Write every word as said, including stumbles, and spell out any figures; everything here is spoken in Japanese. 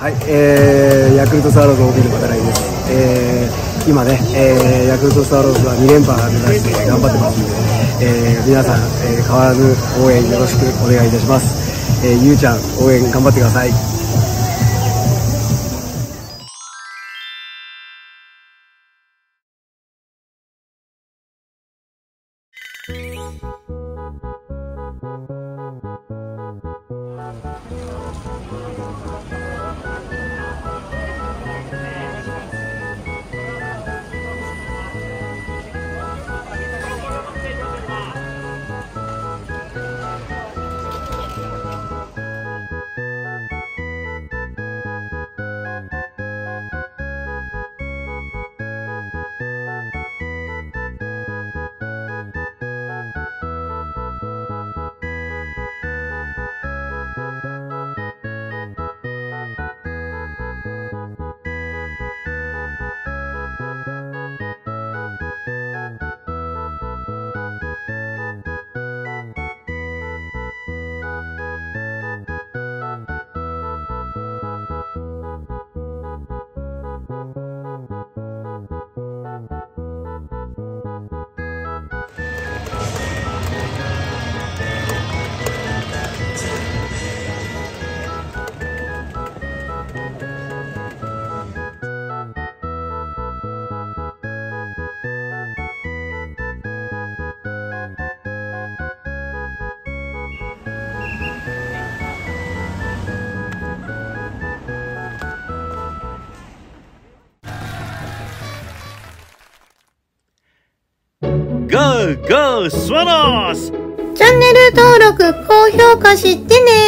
はい、えー、ヤクルトスワローズ オービー の渡来です。えー、今ね、えー、ヤクルトスワローズはに連覇目指して頑張ってますので、えー、皆さん、えー、変わらぬ応援よろしくお願いいたします。えー、ゆうちゃん応援頑張ってください。 ゴーゴースワローズ。 チャンネル登録、高評価してね。